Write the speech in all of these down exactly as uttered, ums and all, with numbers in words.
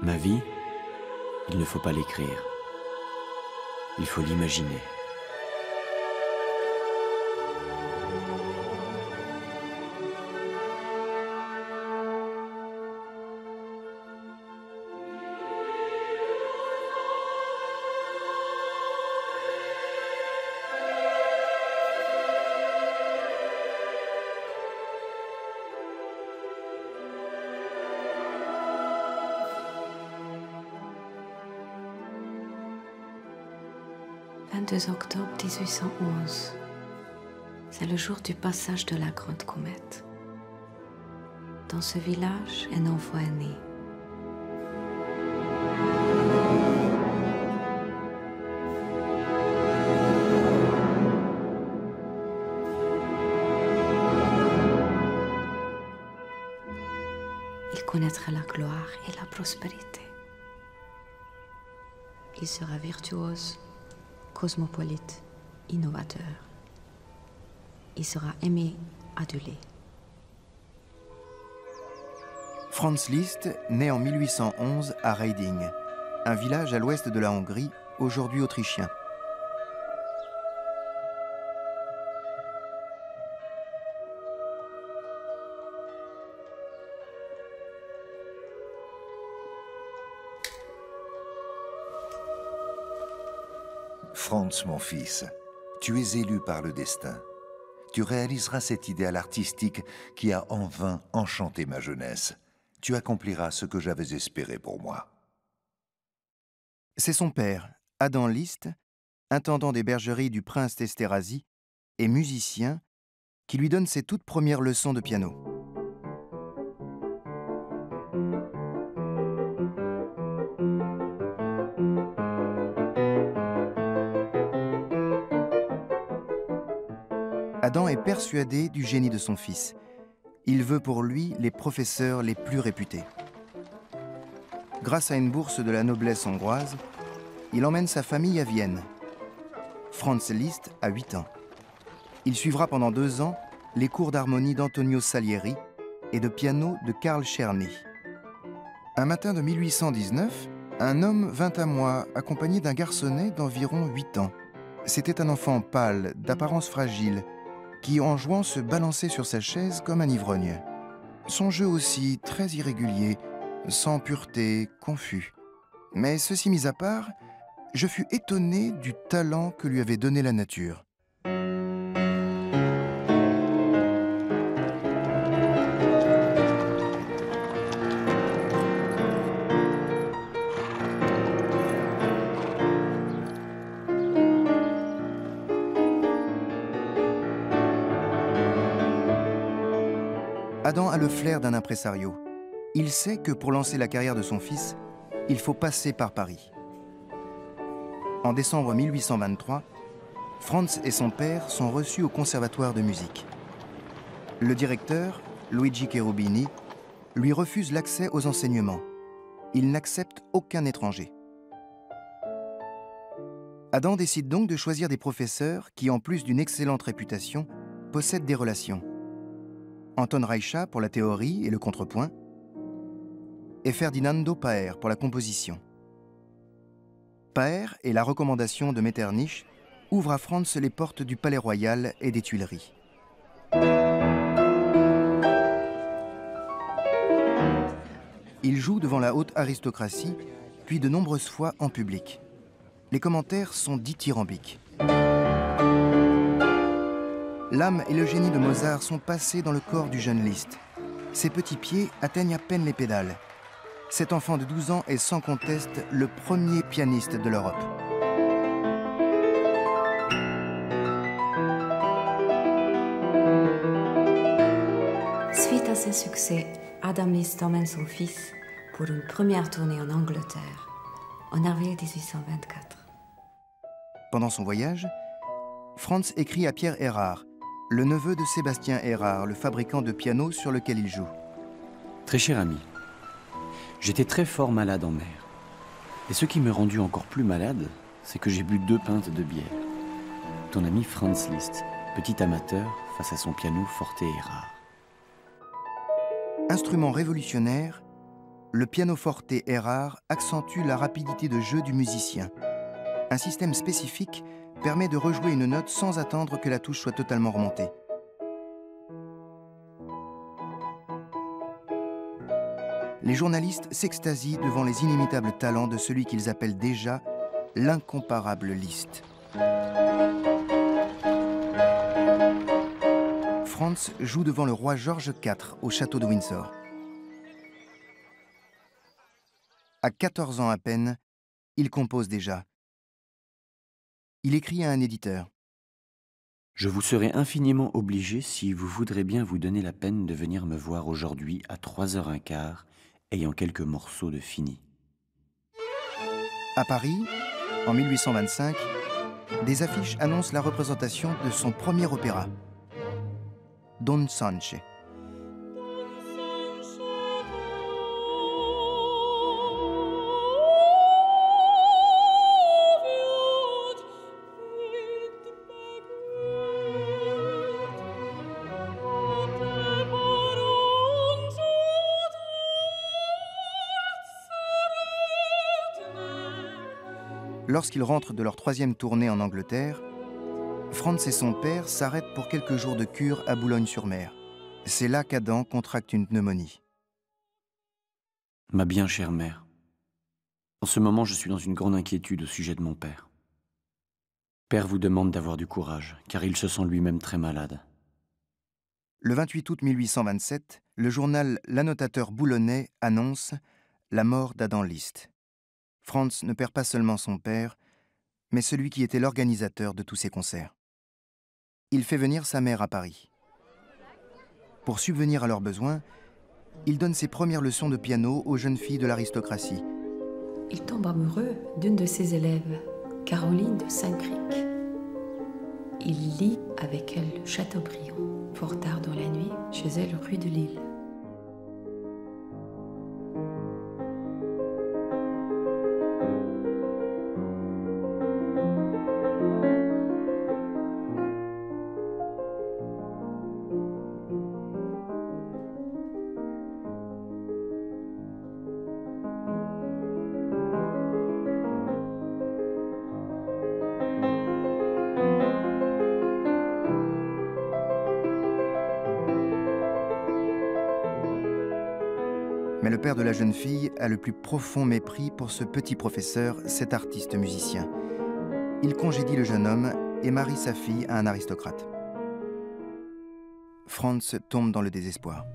Ma vie, il ne faut pas l'écrire. Il faut l'imaginer. vingt-deux octobre mille huit cent onze. C'est le jour du passage de la grande comète. Dans ce village, un enfant est né. Il connaîtra la gloire et la prospérité. Il sera virtuose, cosmopolite, innovateur. Il sera aimé, adulé. Franz Liszt naît en mille huit cent onze à Reiding, un village à l'ouest de la Hongrie, aujourd'hui autrichien. Franz, mon fils, tu es élu par le destin. Tu réaliseras cet idéal artistique qui a en vain enchanté ma jeunesse. Tu accompliras ce que j'avais espéré pour moi. C'est son père, Adam Liszt, intendant des bergeries du prince d'Esterházy et musicien, qui lui donne ses toutes premières leçons de piano. Adam est persuadé du génie de son fils. Il veut pour lui les professeurs les plus réputés. Grâce à une bourse de la noblesse hongroise, il emmène sa famille à Vienne. Franz Liszt a huit ans. Il suivra pendant deux ans les cours d'harmonie d'Antonio Salieri et de piano de Karl Czerny. Un matin de mille huit cent dix-neuf, un homme vint à moi accompagné d'un garçonnet d'environ huit ans. C'était un enfant pâle, d'apparence fragile, qui, en jouant, se balançait sur sa chaise comme un ivrogne. Son jeu aussi, très irrégulier, sans pureté, confus. Mais ceci mis à part, je fus étonné du talent que lui avait donné la nature. Adam a le flair d'un impresario. Il sait que pour lancer la carrière de son fils, il faut passer par Paris. En décembre mille huit cent vingt-trois, Franz et son père sont reçus au conservatoire de musique. Le directeur, Luigi Cherubini, lui refuse l'accès aux enseignements. Il n'accepte aucun étranger. Adam décide donc de choisir des professeurs qui, en plus d'une excellente réputation, possèdent des relations. Anton Reicha pour la théorie et le contrepoint, et Ferdinando Paer pour la composition. Paer et la recommandation de Metternich ouvrent à Franz les portes du Palais Royal et des Tuileries. Il joue devant la haute aristocratie, puis de nombreuses fois en public. Les commentaires sont dithyrambiques. L'âme et le génie de Mozart sont passés dans le corps du jeune Liszt. Ses petits pieds atteignent à peine les pédales. Cet enfant de douze ans est sans conteste le premier pianiste de l'Europe. Suite à ce succès, Adam Liszt emmène son fils pour une première tournée en Angleterre, en avril mille huit cent vingt-quatre. Pendant son voyage, Franz écrit à Pierre Erard, le neveu de Sébastien Erard, le fabricant de pianos sur lequel il joue. Très cher ami, j'étais très fort malade en mer. Et ce qui me rendit encore plus malade, c'est que j'ai bu deux pintes de bière. Ton ami Franz Liszt, petit amateur face à son piano forte et rare. Instrument révolutionnaire, le pianoforte est rare accentue la rapidité de jeu du musicien. Un système spécifique permet de rejouer une note sans attendre que la touche soit totalement remontée. Les journalistes s'extasient devant les inimitables talents de celui qu'ils appellent déjà l'incomparable Liszt. Franz joue devant le roi George quatre au château de Windsor. À quatorze ans à peine, il compose déjà. Il écrit à un éditeur. « Je vous serai infiniment obligé si vous voudrez bien vous donner la peine de venir me voir aujourd'hui à trois heures quinze, ayant quelques morceaux de fini. » À Paris, en mille huit cent vingt-cinq, des affiches annoncent la représentation de son premier opéra, Don Sanche. Lorsqu'ils rentrent de leur troisième tournée en Angleterre, Franz et son père s'arrêtent pour quelques jours de cure à Boulogne-sur-Mer. C'est là qu'Adam contracte une pneumonie. Ma bien chère mère, en ce moment je suis dans une grande inquiétude au sujet de mon père. Père vous demande d'avoir du courage, car il se sent lui-même très malade. Le vingt-huit août mille huit cent vingt-sept, le journal L'Annotateur boulonnais annonce la mort d'Adam Liszt. Franz ne perd pas seulement son père, mais celui qui était l'organisateur de tous ses concerts. Il fait venir sa mère à Paris. Pour subvenir à leurs besoins, il donne ses premières leçons de piano aux jeunes filles de l'aristocratie. Il tombe amoureux d'une de ses élèves, Caroline de Saint-Cricq. Il lit avec elle le Chateaubriand, fort tard dans la nuit, chez elle rue de Lille. Mais le père de la jeune fille a le plus profond mépris pour ce petit professeur, cet artiste musicien. Il congédie le jeune homme et marie sa fille à un aristocrate. Franz tombe dans le désespoir.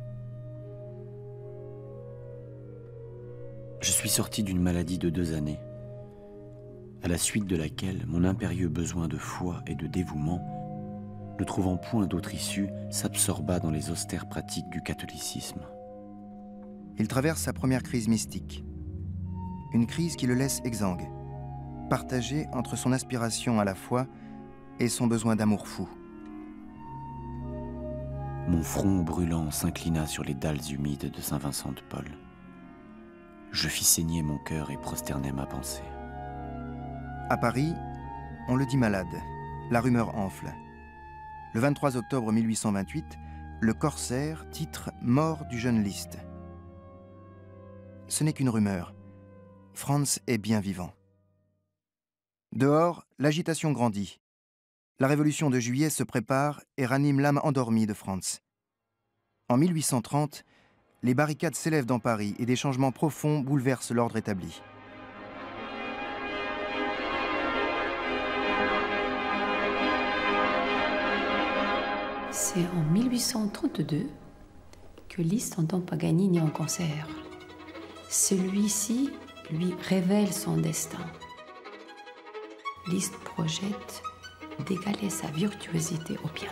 Je suis sorti d'une maladie de deux années, à la suite de laquelle mon impérieux besoin de foi et de dévouement, ne trouvant point d'autre issue, s'absorba dans les austères pratiques du catholicisme. Il traverse sa première crise mystique. Une crise qui le laisse exsangue, partagé entre son aspiration à la foi et son besoin d'amour fou. Mon front brûlant s'inclina sur les dalles humides de Saint-Vincent-de-Paul. Je fis saigner mon cœur et prosternai ma pensée. À Paris, on le dit malade. La rumeur enfle. Le vingt-trois octobre mille huit cent vingt-huit, le Corsaire titre « Mort du jeune Liszt ». Ce n'est qu'une rumeur. Franz est bien vivant. Dehors, l'agitation grandit. La révolution de juillet se prépare et ranime l'âme endormie de Franz. En mille huit cent trente, les barricades s'élèvent dans Paris et des changements profonds bouleversent l'ordre établi. C'est en mille huit cent trente-deux que Liszt entend Paganini en concert. Celui-ci lui révèle son destin. Liszt projette d'égaler sa virtuosité au piano.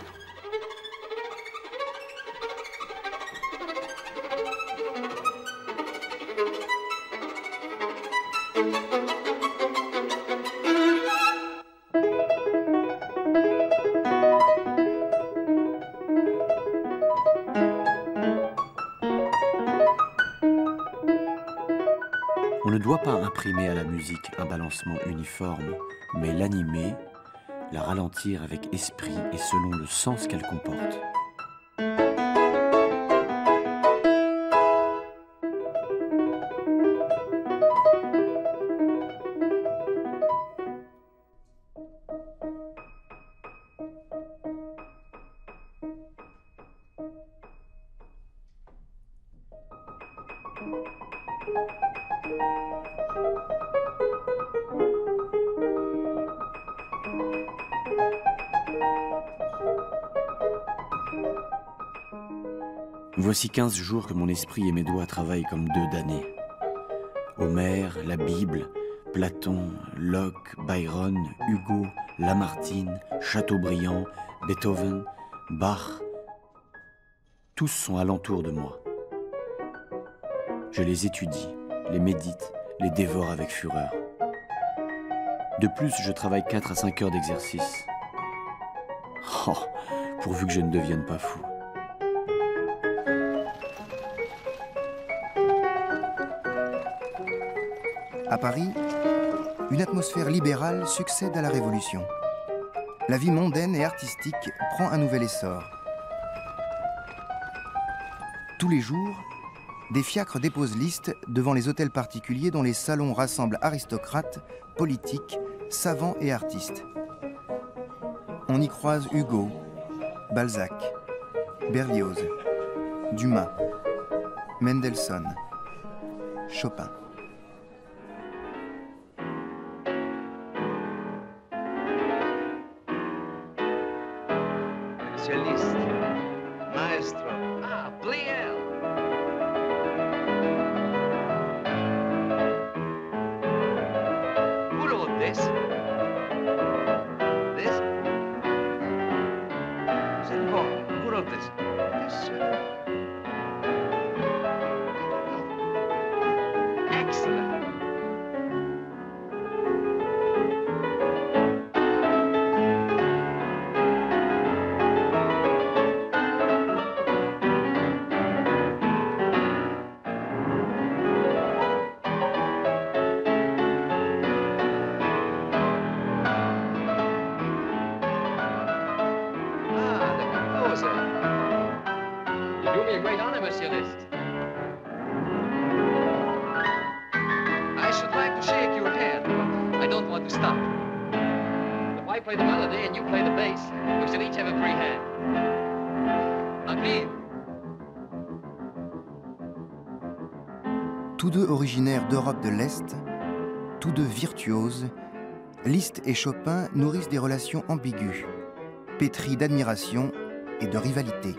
On ne doit pas imprimer à la musique un balancement uniforme, mais l'animer, la ralentir avec esprit et selon le sens qu'elle comporte. Voici quinze jours que mon esprit et mes doigts travaillent comme deux damnés. Homère, la Bible, Platon, Locke, Byron, Hugo, Lamartine, Chateaubriand, Beethoven, Bach, tous sont alentour de moi. Je les étudie, les médite, les dévore avec fureur. De plus, je travaille quatre à cinq heures d'exercice. Oh, pourvu que je ne devienne pas fou. À Paris, une atmosphère libérale succède à la Révolution. La vie mondaine et artistique prend un nouvel essor. Tous les jours, des fiacres déposent Liszt devant les hôtels particuliers dont les salons rassemblent aristocrates, politiques, savants et artistes. On y croise Hugo, Balzac, Berlioz, Dumas, Mendelssohn, Chopin. Monsieur Liszt, maestro. Ah, Pleyel. Who wrote this? This? Saint Paul. Who wrote this? Yes, sir. Oh. Excellent. You do me a great honor, Monsieur Liszt. I should like to shake your hand, but I don't want to stop. If I play the melody and you play the bass, we should each have a free hand. Agreed. Tous deux originaires d'Europe de l'Est, tous deux virtuoses, Liszt et Chopin nourrissent des relations ambiguës, pétries d'admiration et de rivalité.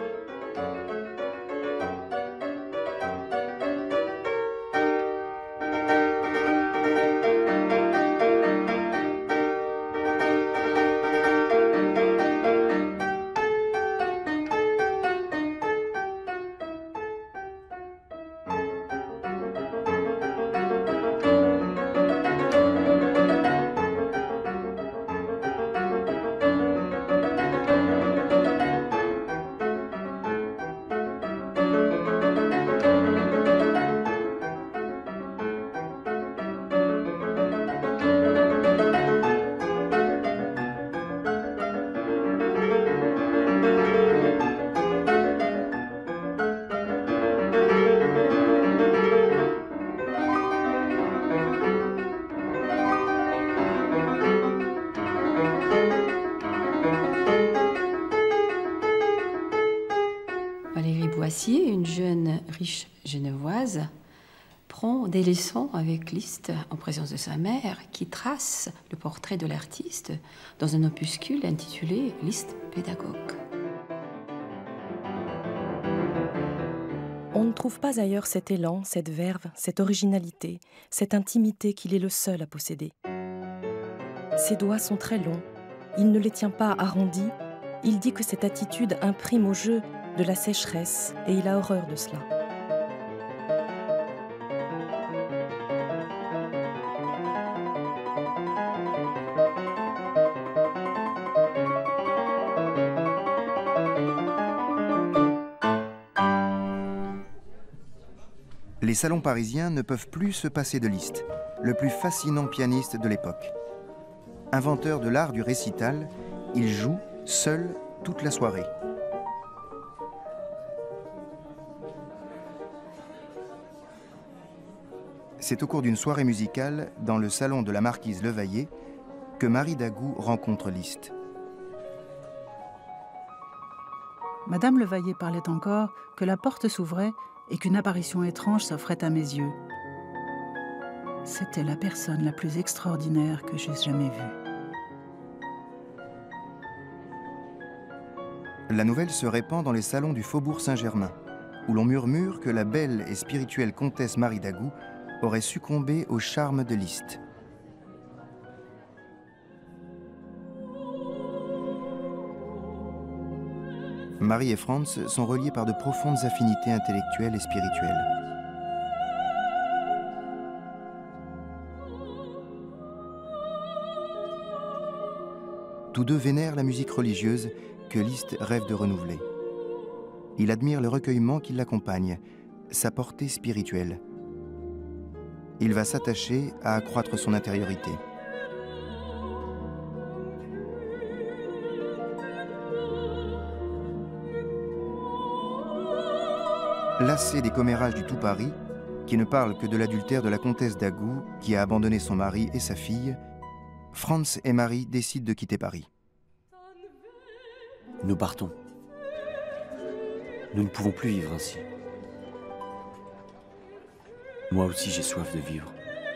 Une jeune riche genevoise, prend des leçons avec Liszt en présence de sa mère, qui trace le portrait de l'artiste dans un opuscule intitulé Liszt pédagogue. On ne trouve pas ailleurs cet élan, cette verve, cette originalité, cette intimité qu'il est le seul à posséder. Ses doigts sont très longs, il ne les tient pas arrondis, il dit que cette attitude imprime au jeu de la sécheresse, et il a horreur de cela. Les salons parisiens ne peuvent plus se passer de Liszt, le plus fascinant pianiste de l'époque. Inventeur de l'art du récital, il joue seul toute la soirée. C'est au cours d'une soirée musicale dans le salon de la marquise Levaillé que Marie Dagout rencontre Liszt. Madame Levaillé parlait encore que la porte s'ouvrait et qu'une apparition étrange s'offrait à mes yeux. C'était la personne la plus extraordinaire que j'aie jamais vue. La nouvelle se répand dans les salons du Faubourg Saint-Germain, où l'on murmure que la belle et spirituelle comtesse Marie d'Agoult aurait succombé au charme de Liszt. Marie et Franz sont reliés par de profondes affinités intellectuelles et spirituelles. Tous deux vénèrent la musique religieuse que Liszt rêve de renouveler. Il admire le recueillement qui l'accompagne, sa portée spirituelle. Il va s'attacher à accroître son intériorité. Lassé des commérages du tout Paris, qui ne parlent que de l'adultère de la comtesse d'Agoult, qui a abandonné son mari et sa fille, Franz et Marie décident de quitter Paris. Nous partons. Nous ne pouvons plus vivre ainsi. Moi aussi, j'ai soif de vivre.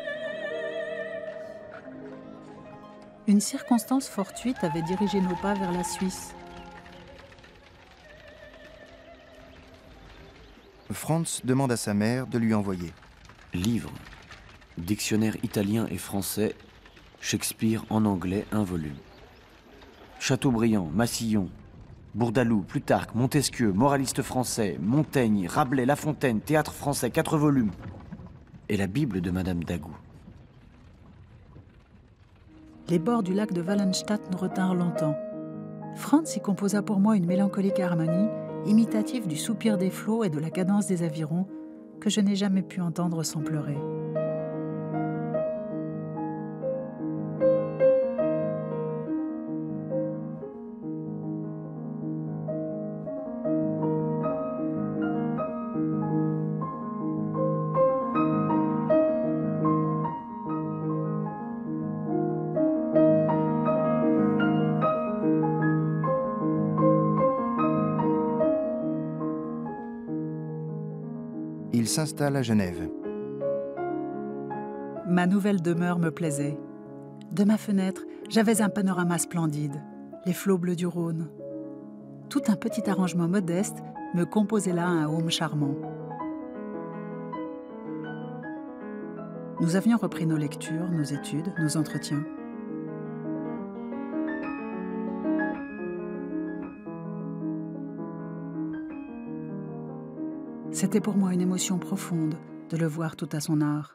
Une circonstance fortuite avait dirigé nos pas vers la Suisse. Franz demande à sa mère de lui envoyer livre, dictionnaire italien et français, Shakespeare en anglais, un volume. Chateaubriand, Massillon, Bourdaloue, Plutarque, Montesquieu, moraliste français, Montaigne, Rabelais, La Fontaine, théâtre français, quatre volumes. Et la Bible de Madame d'Agoult. Les bords du lac de Wallenstadt nous retinrent longtemps. Franz y composa pour moi une mélancolique harmonie, imitative du soupir des flots et de la cadence des avirons, que je n'ai jamais pu entendre sans pleurer. Il s'installe à Genève. Ma nouvelle demeure me plaisait. De ma fenêtre, j'avais un panorama splendide, les flots bleus du Rhône. Tout un petit arrangement modeste me composait là un home charmant. Nous avions repris nos lectures, nos études, nos entretiens. C'était pour moi une émotion profonde de le voir tout à son art.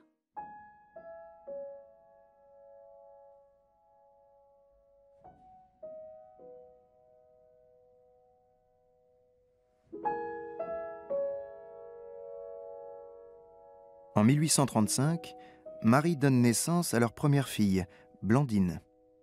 En mille huit cent trente-cinq, Marie donne naissance à leur première fille, Blandine.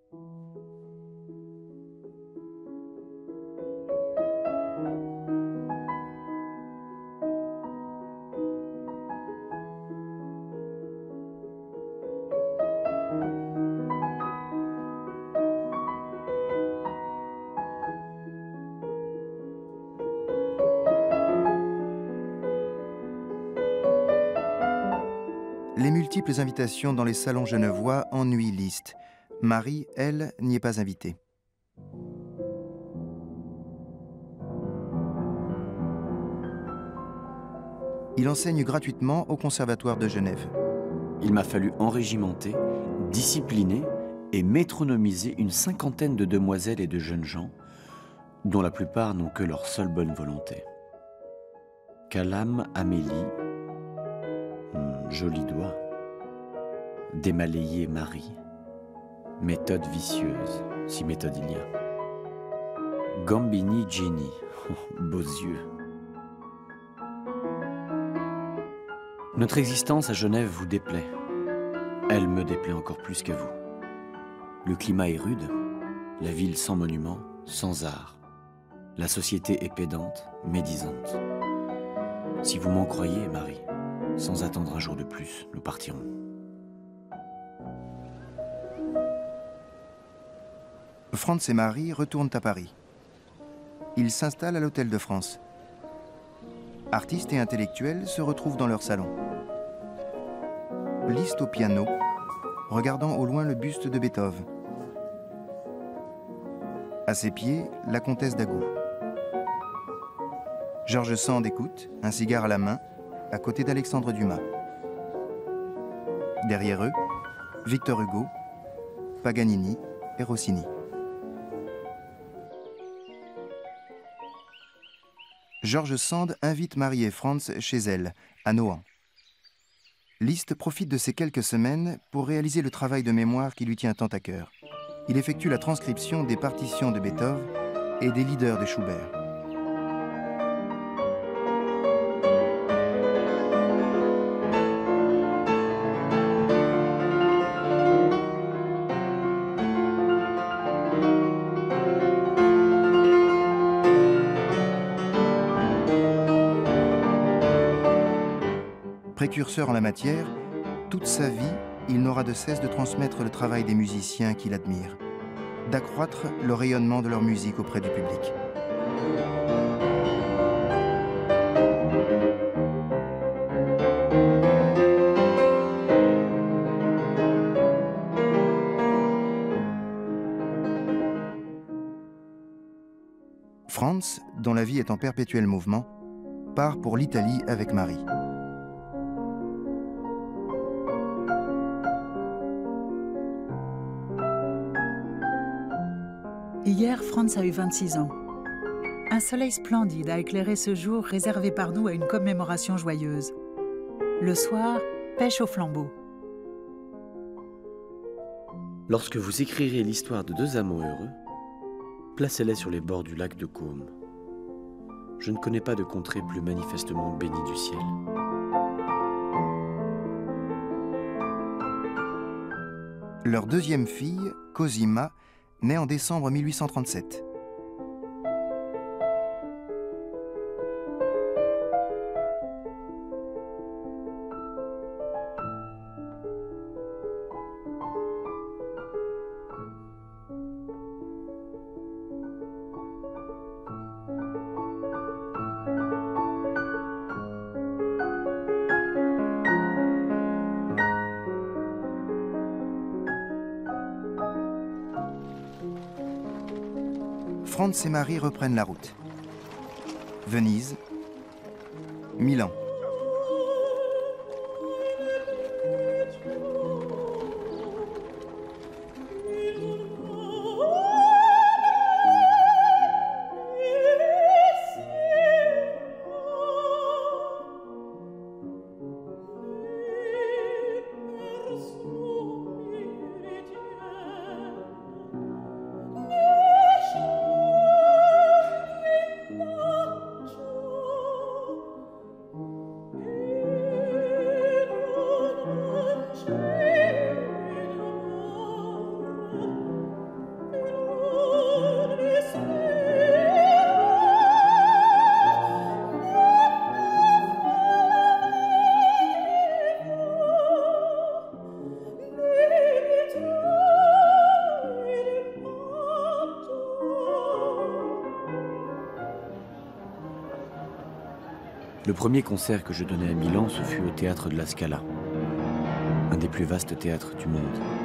Les multiples invitations dans les salons genevois ennuient Liszt. Marie, elle, n'y est pas invitée. Il enseigne gratuitement au Conservatoire de Genève. Il m'a fallu enrégimenter, discipliner et métronomiser une cinquantaine de demoiselles et de jeunes gens, dont la plupart n'ont que leur seule bonne volonté. Calame, Amélie, joli doigt, démalayé Marie, méthode vicieuse, si méthode il y a. Gambini Jenny, oh, beaux yeux. Notre existence à Genève vous déplaît. Elle me déplaît encore plus qu'à vous. Le climat est rude, la ville sans monument, sans art. La société est pédante, médisante. Si vous m'en croyez, Marie, sans attendre un jour de plus, nous partirons. Franz et Marie retournent à Paris. Ils s'installent à l'Hôtel de France. Artistes et intellectuels se retrouvent dans leur salon. Liszt au piano, regardant au loin le buste de Beethoven. À ses pieds, la comtesse d'Agoult. George Sand écoute, un cigare à la main, à côté d'Alexandre Dumas. Derrière eux, Victor Hugo, Paganini et Rossini. George Sand invite Marie et Franz chez elle, à Nohant. Liszt profite de ces quelques semaines pour réaliser le travail de mémoire qui lui tient tant à cœur. Il effectue la transcription des partitions de Beethoven et des leaders de Schubert. Précurseur en la matière, toute sa vie, il n'aura de cesse de transmettre le travail des musiciens qu'il admire, d'accroître le rayonnement de leur musique auprès du public. Franz, dont la vie est en perpétuel mouvement, part pour l'Italie avec Marie. Hier, Franz a eu vingt-six ans. Un soleil splendide a éclairé ce jour réservé par nous à une commémoration joyeuse. Le soir, pêche au flambeau. Lorsque vous écrirez l'histoire de deux amants heureux, placez-les sur les bords du lac de Caume. Je ne connais pas de contrée plus manifestement bénie du ciel. Leur deuxième fille, Cosima, naît en décembre mille huit cent trente-sept. Franz et Marie reprennent la route. Venise, Milan. Le premier concert que je donnais à Milan, ce fut au théâtre de la Scala, un des plus vastes théâtres du monde.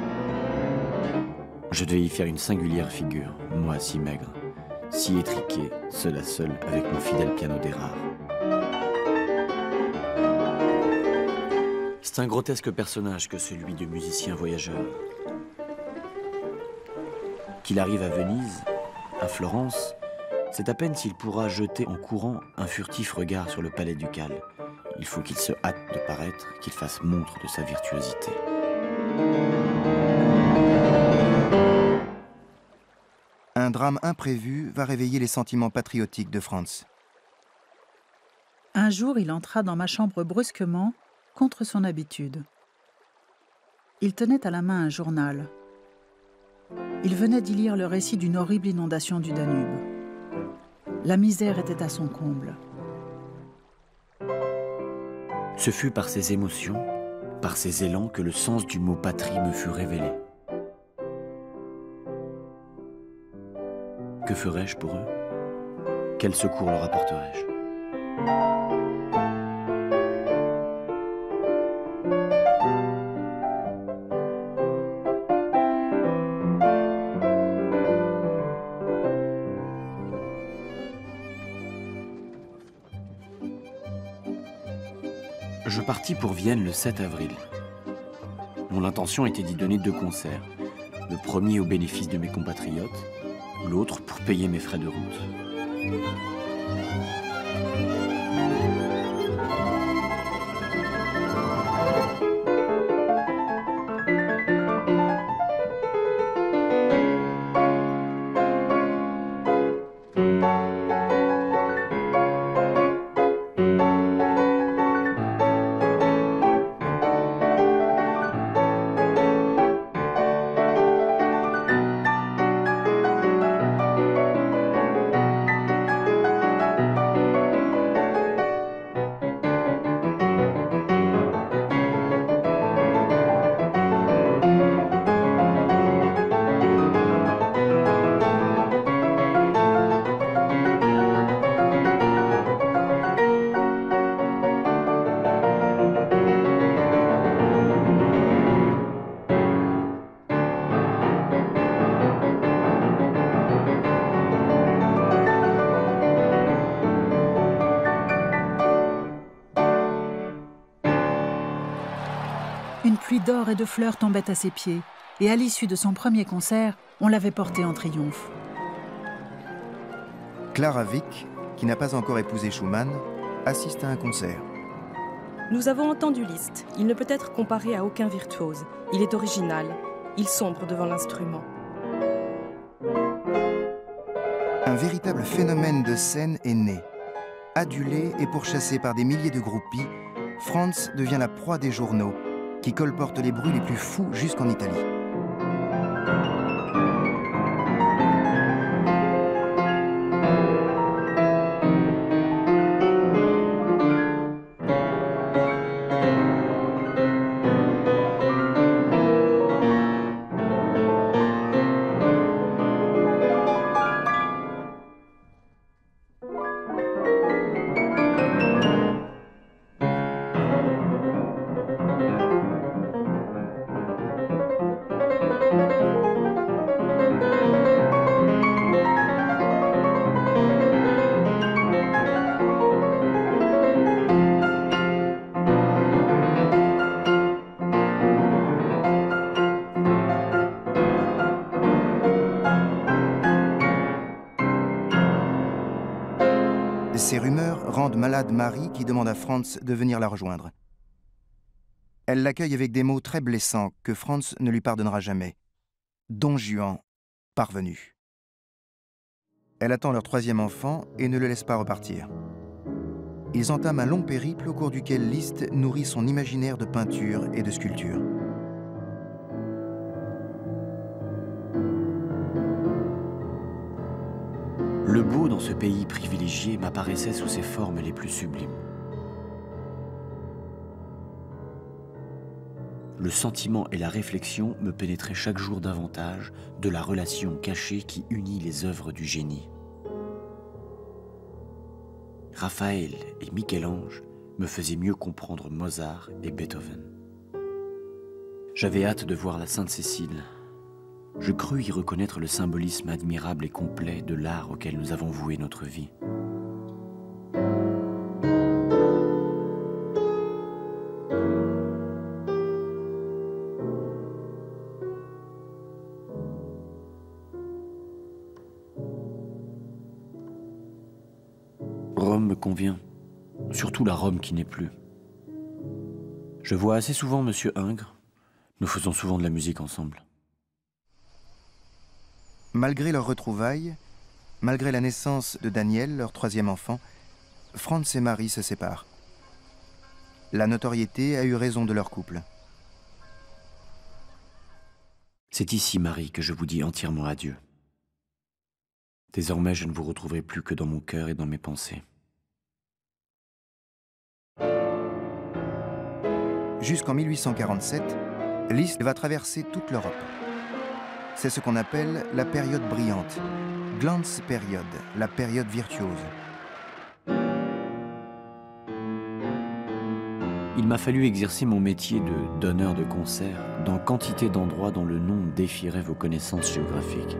Je devais y faire une singulière figure, moi si maigre, si étriqué, seul à seul, avec mon fidèle piano d'Érard. C'est un grotesque personnage que celui du musicien voyageur. Qu'il arrive à Venise, à Florence, c'est à peine s'il pourra jeter en courant un furtif regard sur le palais ducal. Il faut qu'il se hâte de paraître, qu'il fasse montre de sa virtuosité. Un drame imprévu va réveiller les sentiments patriotiques de Franz. Un jour, il entra dans ma chambre brusquement, contre son habitude. Il tenait à la main un journal. Il venait d'y lire le récit d'une horrible inondation du Danube. La misère était à son comble. Ce fut par ces émotions, par ces élans, que le sens du mot patrie me fut révélé. Que ferais-je pour eux? Quel secours leur apporterais-je? parti pour Vienne le sept avril. Mon intention était d'y donner deux concerts. Le premier au bénéfice de mes compatriotes, l'autre pour payer mes frais de route. Une pluie d'or et de fleurs tombait à ses pieds, et à l'issue de son premier concert, on l'avait porté en triomphe. Clara Wieck, qui n'a pas encore épousé Schumann, assiste à un concert. Nous avons entendu Liszt. Il ne peut être comparé à aucun virtuose. Il est original. Il sombre devant l'instrument. Un véritable phénomène de scène est né. Adulé et pourchassé par des milliers de groupies, Franz devient la proie des journaux, qui colportent les bruits les plus fous jusqu'en Italie. Ces rumeurs rendent malade Marie qui demande à Franz de venir la rejoindre. Elle l'accueille avec des mots très blessants que Franz ne lui pardonnera jamais. Don Juan, parvenu. Elle attend leur troisième enfant et ne le laisse pas repartir. Ils entament un long périple au cours duquel Liszt nourrit son imaginaire de peinture et de sculpture. Le beau dans ce pays privilégié m'apparaissait sous ses formes les plus sublimes. Le sentiment et la réflexion me pénétraient chaque jour davantage de la relation cachée qui unit les œuvres du génie. Raphaël et Michel-Ange me faisaient mieux comprendre Mozart et Beethoven. J'avais hâte de voir la Sainte-Cécile. Je crus y reconnaître le symbolisme admirable et complet de l'art auquel nous avons voué notre vie. Rome me convient, surtout la Rome qui n'est plus. Je vois assez souvent Monsieur Ingres, nous faisons souvent de la musique ensemble. Malgré leurs retrouvailles, malgré la naissance de Daniel, leur troisième enfant, Franz et Marie se séparent. La notoriété a eu raison de leur couple. C'est ici, Marie, que je vous dis entièrement adieu. Désormais, je ne vous retrouverai plus que dans mon cœur et dans mes pensées. Jusqu'en mille huit cent quarante-sept, Liszt va traverser toute l'Europe. C'est ce qu'on appelle la période brillante, Glanzperiode, la période virtuose. Il m'a fallu exercer mon métier de donneur de concert dans quantité d'endroits dont le nom défierait vos connaissances géographiques.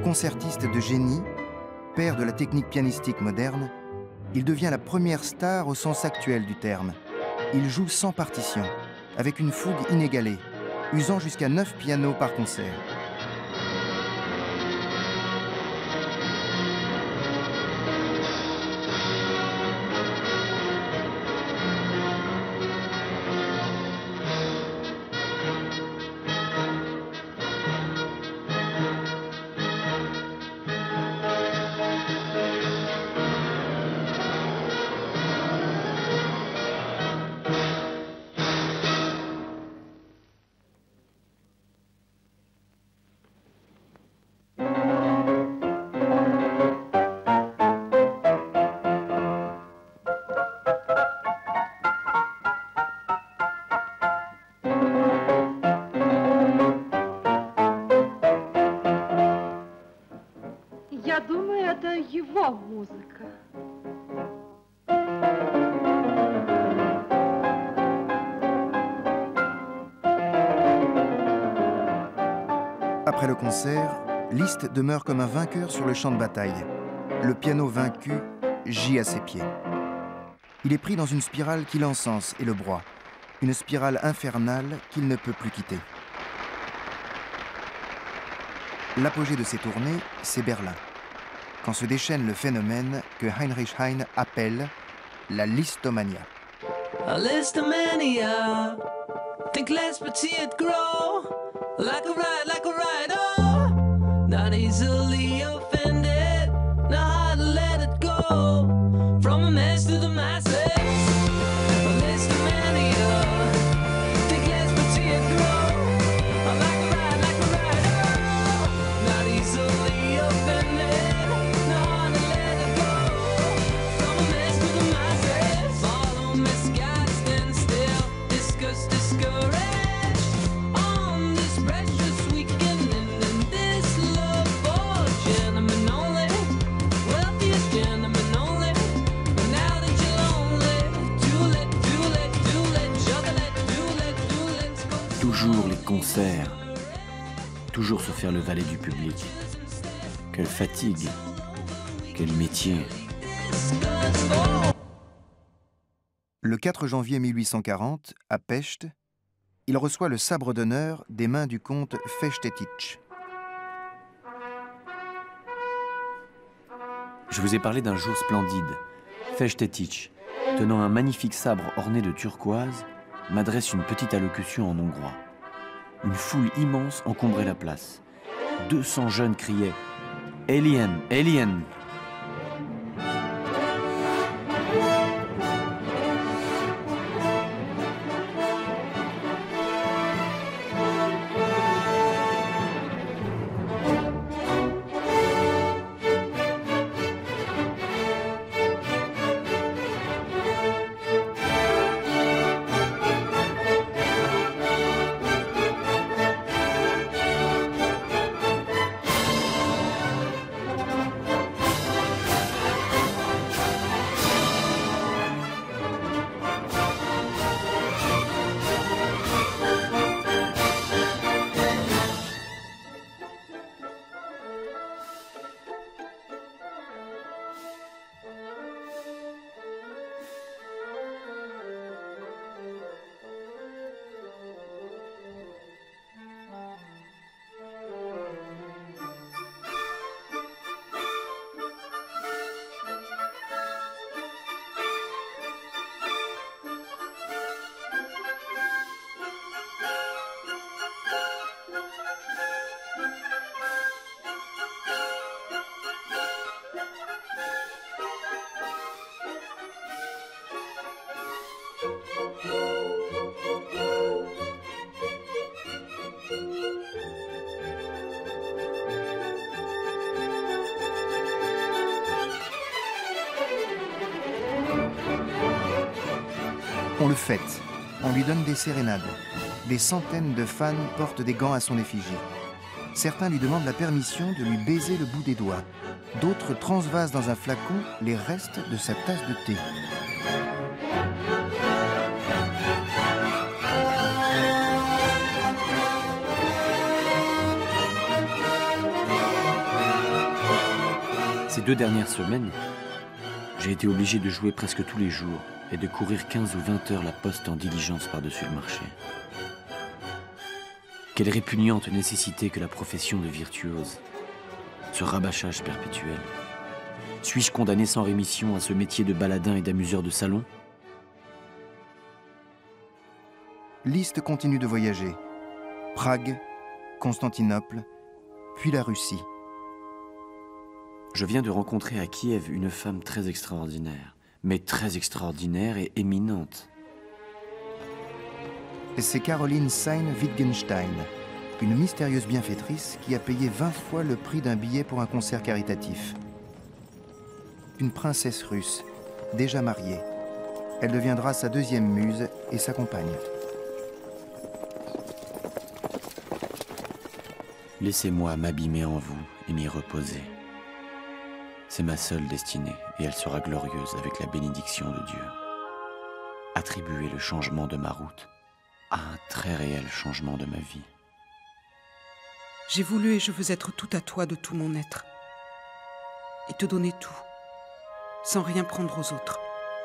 concertiste de génie, père de la technique pianistique moderne, il devient la première star au sens actuel du terme. Il joue sans partition, avec une fougue inégalée, usant jusqu'à neuf pianos par concert. Я думаю, это его музыка. Après le concert, Liszt demeure comme un vainqueur sur le champ de bataille. Le piano vaincu gît à ses pieds. Il est pris dans une spirale qui l'encense et le broie, une spirale infernale qu'il ne peut plus quitter. L'apogée de ses tournées, c'est Berlin, quand se déchaîne le phénomène que Heinrich Heine appelle la listomania. A listomania, think less but see it grow, like a ride, like a ride, oh, not easily offended, not hard to let it go, from a mess to the masses. A listomania, think less but see it grow, like a ride, like a ride, oh, not easily offended, not hard to let it go, from a mess to the masses. Follow misguided, stand still, discuss, discouraged, on this precious weekend and in this love for gentlemen only, wealthiest gentlemen only, but now that you're lonely, too late, too late, too late, juggle it, too late, too late, go. Toujours les concerts, toujours se faire le valet du public. Quelle fatigue, quel métier. Le quatre janvier mille huit cent quarante, à Pest, il reçoit le sabre d'honneur des mains du comte Festetics. Je vous ai parlé d'un jour splendide. Festetics, tenant un magnifique sabre orné de turquoise, m'adresse une petite allocution en hongrois. Une foule immense encombrait la place. deux cents jeunes criaient « Élien, Élien !» On le fête, on lui donne des sérénades. Des centaines de fans portent des gants à son effigie. Certains lui demandent la permission de lui baiser le bout des doigts. D'autres transvasent dans un flacon les restes de sa tasse de thé. Ces deux dernières semaines, j'ai été obligé de jouer presque tous les jours et de courir quinze ou vingt heures la poste en diligence par-dessus le marché. Quelle répugnante nécessité que la profession de virtuose, ce rabâchage perpétuel. Suis-je condamné sans rémission à ce métier de baladin et d'amuseur de salon? Liszt continue de voyager. Prague, Constantinople, puis la Russie. Je viens de rencontrer à Kiev une femme très extraordinaire, mais très extraordinaire et éminente. C'est Caroline Sayn-Wittgenstein, une mystérieuse bienfaitrice qui a payé vingt fois le prix d'un billet pour un concert caritatif. Une princesse russe, déjà mariée. Elle deviendra sa deuxième muse et sa compagne. Laissez-moi m'abîmer en vous et m'y reposer. C'est ma seule destinée et elle sera glorieuse avec la bénédiction de Dieu. Attribuez le changement de ma route à un très réel changement de ma vie. J'ai voulu et je veux être tout à toi de tout mon être. Et te donner tout, sans rien prendre aux autres.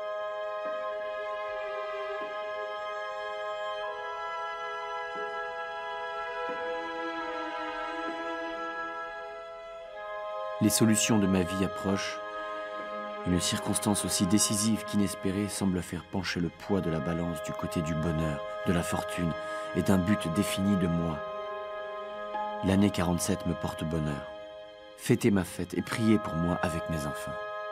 Les solutions de ma vie approchent. Une circonstance aussi décisive qu'inespérée semble faire pencher le poids de la balance du côté du bonheur, de la fortune et d'un but défini de moi. L'année quarante-sept me porte bonheur. Fêtez ma fête et priez pour moi avec mes enfants.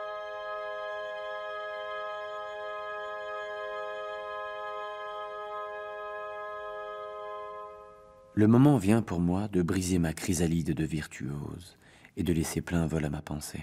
Le moment vient pour moi de briser ma chrysalide de virtuose et de laisser plein vol à ma pensée.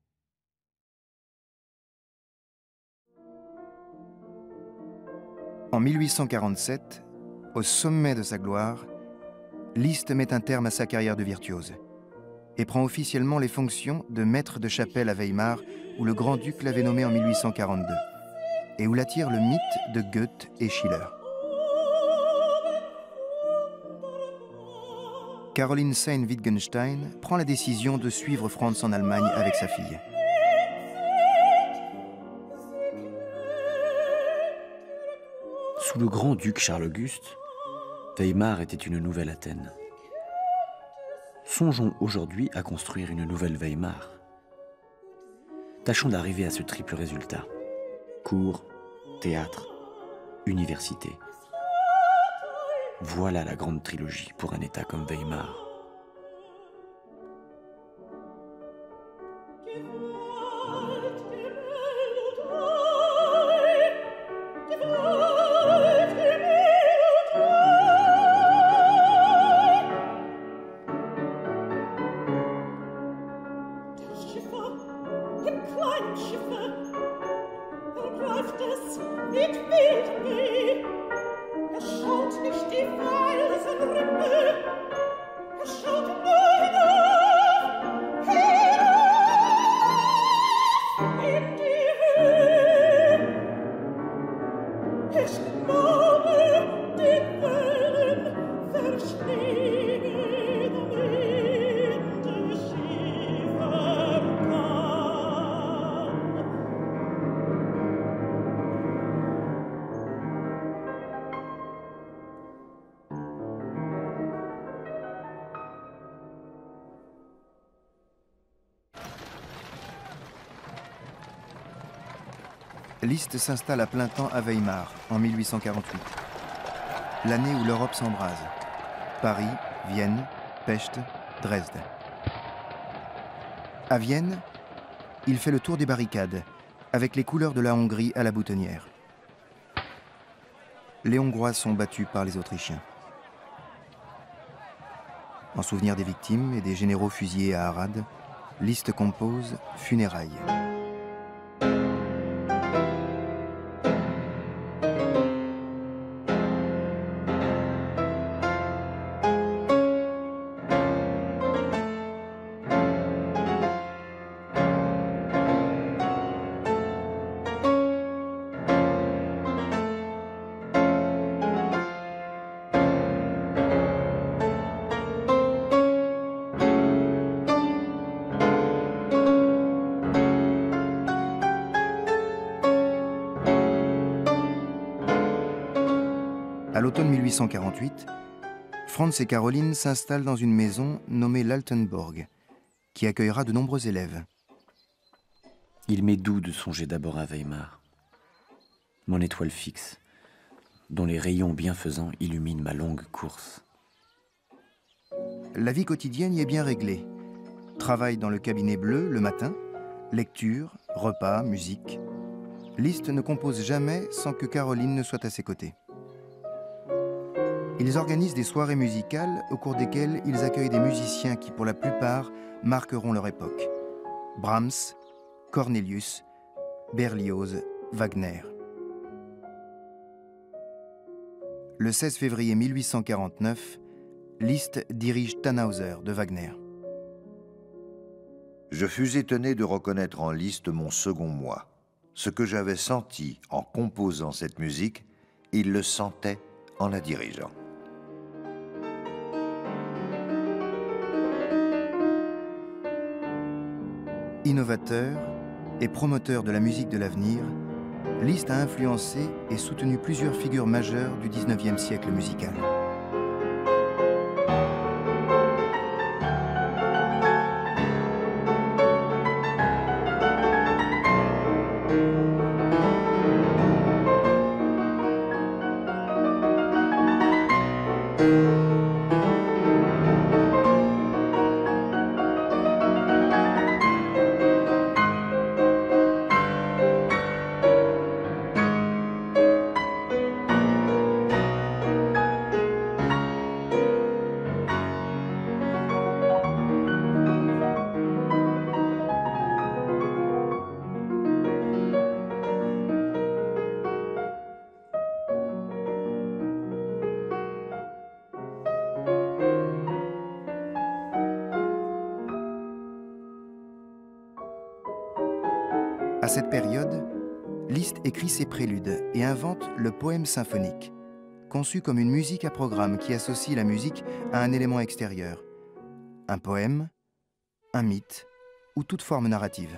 En mille huit cent quarante-sept, au sommet de sa gloire, Liszt met un terme à sa carrière de virtuose et prend officiellement les fonctions de maître de chapelle à Weimar, où le grand-duc l'avait nommé en mille huit cent quarante-deux, et où l'attire le mythe de Goethe et Schiller. Caroline Sayn-Wittgenstein prend la décision de suivre Franz en Allemagne avec sa fille. Sous le grand-duc Charles-Auguste, Weimar était une nouvelle Athènes. Songeons aujourd'hui à construire une nouvelle Weimar. Tâchons d'arriver à ce triple résultat. Cours, théâtre, université. Voilà la grande trilogie pour un État comme Weimar. Liszt s'installe à plein temps à Weimar en mille huit cent quarante-huit, l'année où l'Europe s'embrase. Paris, Vienne, Pest, Dresde. À Vienne, il fait le tour des barricades, avec les couleurs de la Hongrie à la boutonnière. Les Hongrois sont battus par les Autrichiens. En souvenir des victimes et des généraux fusillés à Arad, Liszt compose Funérailles. À l'automne mille huit cent quarante-huit, Franz et Caroline s'installent dans une maison nommée l'Altenborg, qui accueillera de nombreux élèves. Il m'est doux de songer d'abord à Weimar, mon étoile fixe, dont les rayons bienfaisants illuminent ma longue course. La vie quotidienne y est bien réglée. Travail dans le cabinet bleu le matin, lecture, repas, musique. Liszt ne compose jamais sans que Caroline ne soit à ses côtés. Ils organisent des soirées musicales au cours desquelles ils accueillent des musiciens qui, pour la plupart, marqueront leur époque. Brahms, Cornelius, Berlioz, Wagner. Le seize février mille huit cent quarante-neuf, Liszt dirige Tannhäuser de Wagner. Je fus étonné de reconnaître en Liszt mon second moi. Ce que j'avais senti en composant cette musique, il le sentait en la dirigeant. Innovateur et promoteur de la musique de l'avenir, Liszt a influencé et soutenu plusieurs figures majeures du dix-neuvième siècle musical. À cette période, Liszt écrit ses préludes et invente le poème symphonique, conçu comme une musique à programme qui associe la musique à un élément extérieur, un poème, un mythe ou toute forme narrative.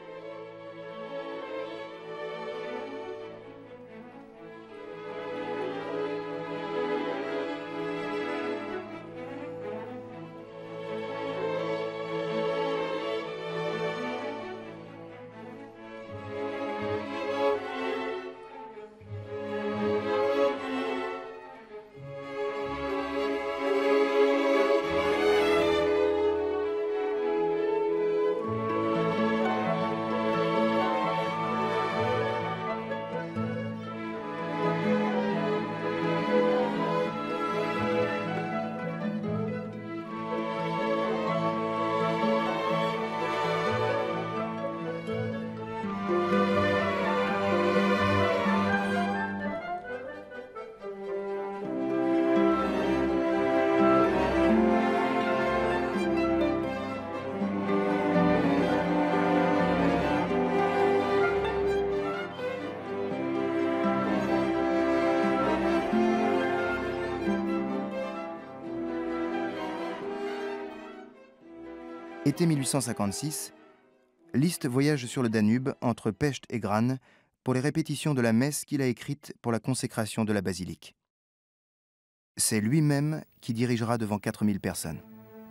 Été mille huit cent cinquante-six, Liszt voyage sur le Danube entre Pest et Gran pour les répétitions de la messe qu'il a écrite pour la consécration de la basilique. C'est lui-même qui dirigera devant quatre mille personnes.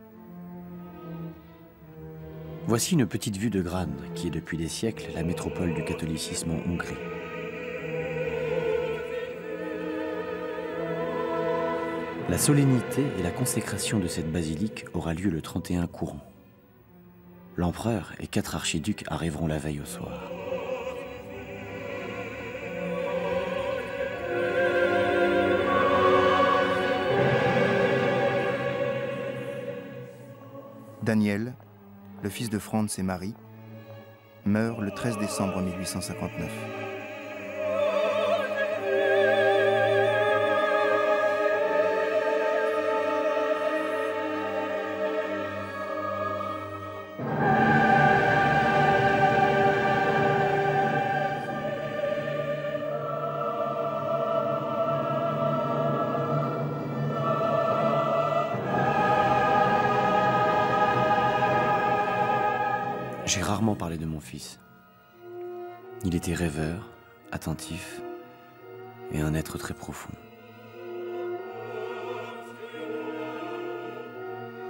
Voici une petite vue de Gran, qui est depuis des siècles la métropole du catholicisme en Hongrie. La solennité et la consécration de cette basilique aura lieu le trente et un courant. L'empereur et quatre archiducs arriveront la veille au soir. Daniel, le fils de Franz et Marie, meurt le treize décembre mille huit cent cinquante-neuf. J'ai rarement parlé de mon fils. Il était rêveur, attentif et un être très profond.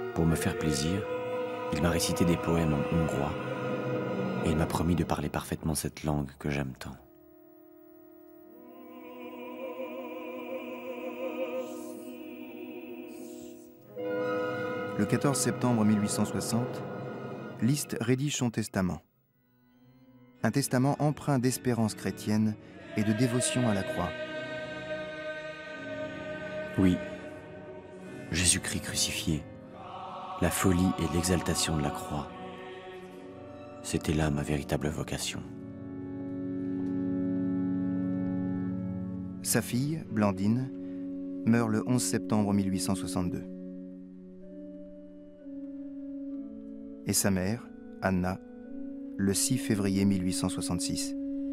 Pour me faire plaisir, il m'a récité des poèmes en hongrois et il m'a promis de parler parfaitement cette langue que j'aime tant. Le quatorze septembre mille huit cent soixante, Liszt rédige son testament. Un testament empreint d'espérance chrétienne et de dévotion à la croix. Oui, Jésus-Christ crucifié, la folie et l'exaltation de la croix, c'était là ma véritable vocation. Sa fille, Blandine, meurt le onze septembre mille huit cent soixante-deux. Et sa mère, Anna, le six février mille huit cent soixante-six.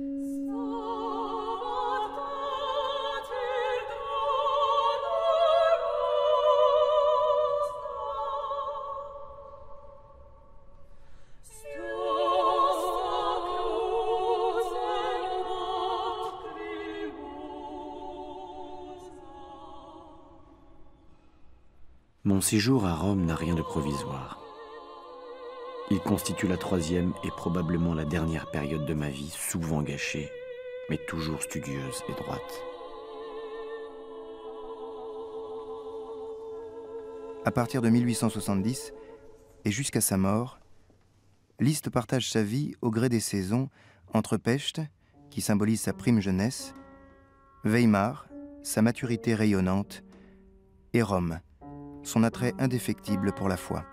Mon séjour à Rome n'a rien de provisoire. Il constitue la troisième et probablement la dernière période de ma vie, souvent gâchée, mais toujours studieuse et droite. À partir de mille huit cent soixante-dix et jusqu'à sa mort, Liszt partage sa vie au gré des saisons entre Pest, qui symbolise sa prime jeunesse, Weimar, sa maturité rayonnante, et Rome, son attrait indéfectible pour la foi.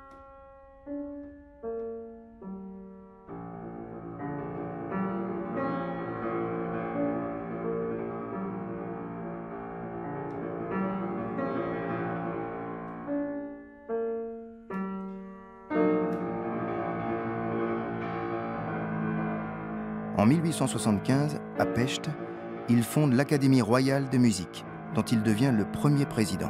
En mille huit cent soixante-quinze, à Pest, il fonde l'Académie royale de musique, dont il devient le premier président.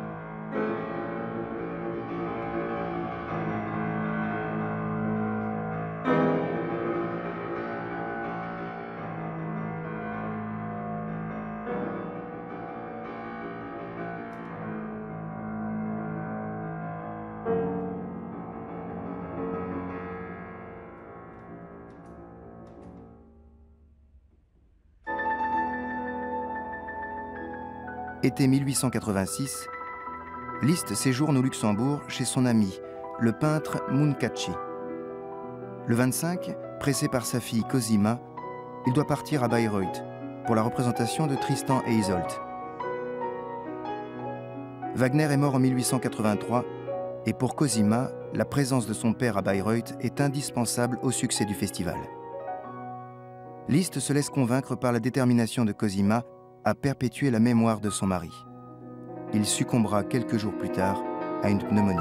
Été mille huit cent quatre-vingt-six, Liszt séjourne au Luxembourg chez son ami, le peintre Munkaczy. Le vingt-cinq, pressé par sa fille Cosima, il doit partir à Bayreuth pour la représentation de Tristan et Isolde. Wagner est mort en mille huit cent quatre-vingt-trois et pour Cosima, la présence de son père à Bayreuth est indispensable au succès du festival. Liszt se laisse convaincre par la détermination de Cosima à perpétuer la mémoire de son mari. Il succombera quelques jours plus tard à une pneumonie.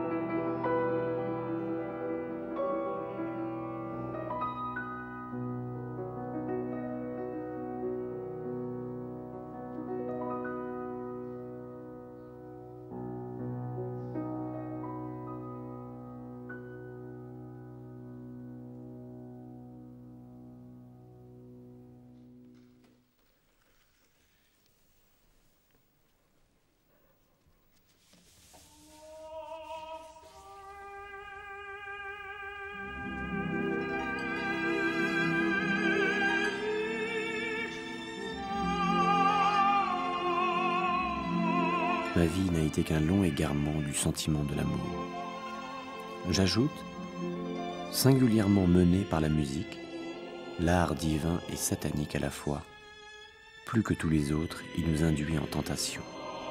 Ma vie n'a été qu'un long égarement du sentiment de l'amour. J'ajoute, singulièrement mené par la musique, l'art divin et satanique à la fois, plus que tous les autres, il nous induit en tentation.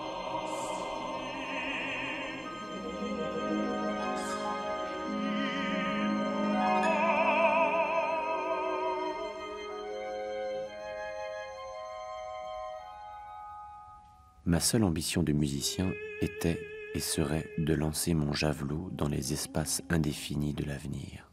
Ma seule ambition de musicien était et serait de lancer mon javelot dans les espaces indéfinis de l'avenir.